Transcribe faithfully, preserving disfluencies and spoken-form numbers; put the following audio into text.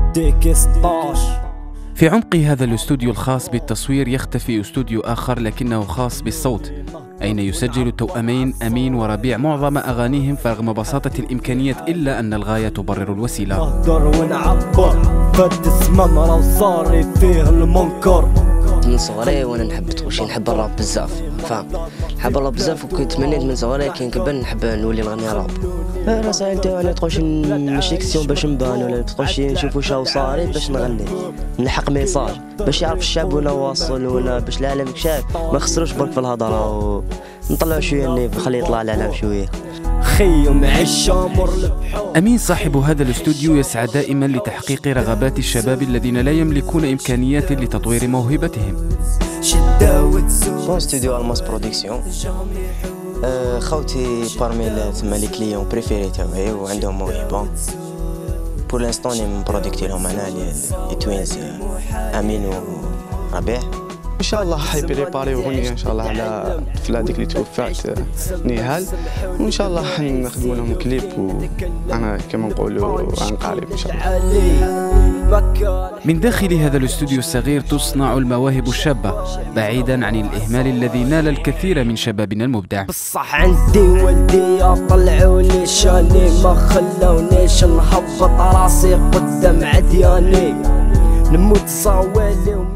ديك ستاشر. في عمق هذا الاستوديو الخاص بالتصوير يختفي استوديو آخر لكنه خاص بالصوت، أين يسجل التوأمين أمين وربيع معظم أغانيهم رغم بساطة الإمكانيات، إلا أن الغاية تبرر الوسيلة. نهضر ونعبر فد الزمن راه صاري فيه المنكر. من صغري وانا نحب تخشي نحب الراب بزاف، فاهم؟ نحب الراب بزاف وكنت تمنيت من صغري كي نكبر نحب نولي نغني راب. رسائل تاعنا تخش مش اكسيون باش نبان، ولا تخش نشوفوا شاو صاري باش نغني نلحق ميساج باش يعرف الشعب وين واصل، ولا باش العالم يكشف ما خسروش برك في الهضره ونطلعوا شويه النيف نخلي يطلع العالم شويه. خيم عشامر. أمين صاحب هذا الاستوديو يسعى دائما لتحقيق رغبات الشباب الذين لا يملكون إمكانيات لتطوير موهبتهم. بون ستوديو الماس برودكسيون، خوتي بارمي ثما لي كليون بريفيري تاعي وعندهم موهبه. بور لانستون من برودكتي لهم انا لي توينز امين وربيع. ان شاء الله حيبريباريو اغنيه ان شاء الله على في هذيك اللي توفات نهال، وان شاء الله حنخدموا لهم كليب وانا كما نقولوا عن قريب ان شاء الله. من داخل هذا الاستوديو الصغير تصنع المواهب الشابه بعيدا عن الاهمال الذي نال الكثير من شبابنا المبدع. بصح عندي والدي طلعوني شاني ما خلونيش نهبط راسي قدام عدياني، نموت صاوالي.